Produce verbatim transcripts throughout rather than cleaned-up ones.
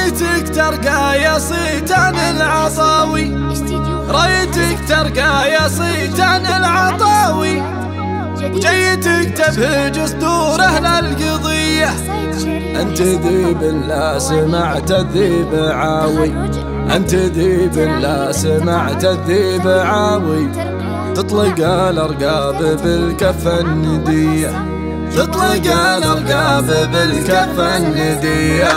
رايتك ترقى يا صيتان العطاوي، رايتك ترقى يا صيتان العطاوي، جيتك تبهج صدور اهل القضية. انت ذيب لا سمعت الذيب عاوي، انت ذيب لا سمعت الذيب عاوي، تطلق الارقاب بالكف الندية، تطلق الارقاب بالكف الندية.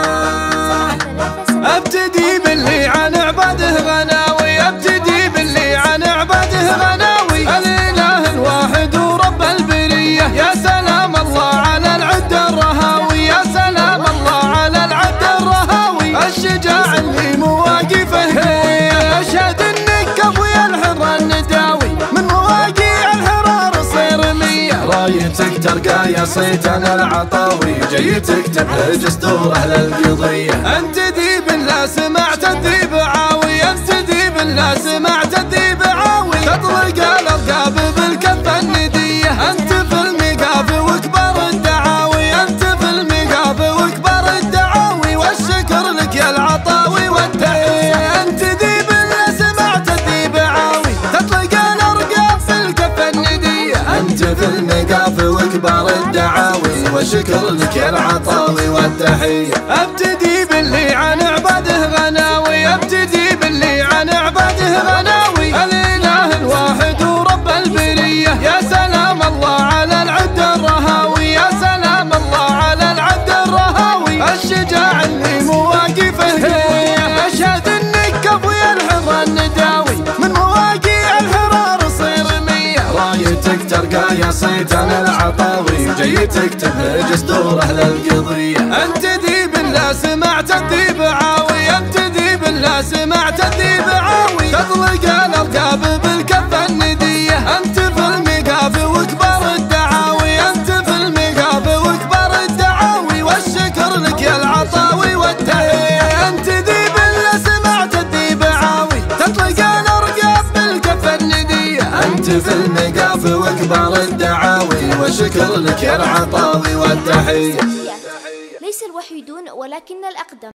ابتدي باللي عن عباده غناوي، ابتدي باللي عن عباده غناوي، الاله الواحد ورب البرية. يا سلام الله على العد الرهاوي، يا سلام الله على العد الرهاوي، الشجاع اللي مواقفه اشهد انك ابويا الحر النداوي، من مواقيع الحرار صير مية. رايتك ترقى يا صيتان العطاوي، جيتك تبهج صدور اهل القضية. انت ذيب لا سمعت الذيب عاوي، انت ذيب لا سمعت الذيب عاوي، تطلق الارقاب بالكف الندية. انت في المقاف وكبر الدعاوي، انت في المقاف وكبر الدعاوي، والشكر لك يا العطاوي والتحية. انت ذيب لا سمعت الذيب عاوي، تطلق الارقاب بالكف الندية. انت في المقاف وكبر الدعاوي، والشكر لك يا العطاوي والتحية. ابتدي باللي عن عباده غناوي، ابتدي باللي عن عباده غناوي، الاله الواحد ورب البرية. يا سلام الله على العد الرهاوي، يا سلام الله على العد الرهاوي، الشجاع اللي مواقفه اشهد انك ابويا الحر النداوي، من مواقيع الحرار صير مية. رايتك ترقى يا صيتان العطاوي، جيتك تبهج صدور اهل القضية. انت ذيب لا سمعت الذيب عاوي، انت ذيب لا سمعت الذيب عاوي، تطلق الارقاب بالكف الندية. انت في المقاف وكبر الدعاوي، انت في المقاف وكبر الدعاوي، والشكر لك يا العطاوي والتحية. انت ذيب لا سمعت الذيب عاوي، تطلق الارقاب بالكف الندية. انت في المقاف وكبر الدعاوي، والشكر لك يا العطاوي والتحية. ليس الوحيدون ولكن الأقدم.